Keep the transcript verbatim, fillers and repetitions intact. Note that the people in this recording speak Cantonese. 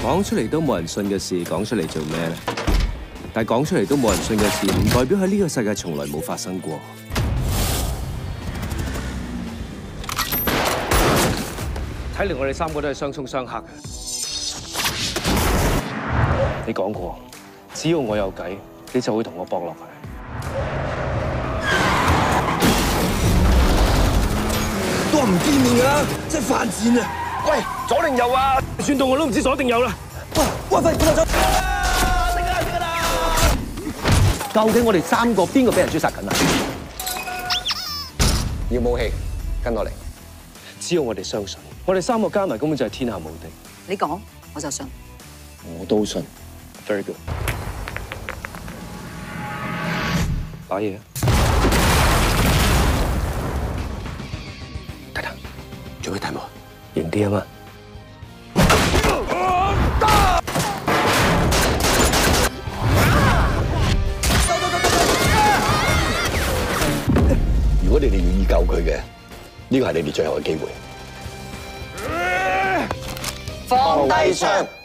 講出嚟都冇人信嘅事，講出嚟做咩咧？但係講出嚟都冇人信嘅事，唔代表喺呢個世界從來冇發生過。睇嚟我哋三個都係相沖相克嘅。你講過，只要我有計，你就會同我搏落去。 都話唔見面㗎啦，真係犯賤啊！ 喂，左定右啊？ 算到我都唔知左定右啦。 哇！喂，快快走！ 究竟我哋三個邊個俾人追殺緊啊？要武器，跟我嚟。 只要我哋相信，我哋三個加埋根本就係天下無敵。 你講，我就信。 我都信。 Very good。打嘢啊！ 等等，做咩題目？ 型啲啊嘛！ 如果你哋願意救佢嘅，呢個係你哋最後嘅機會。 放低槍。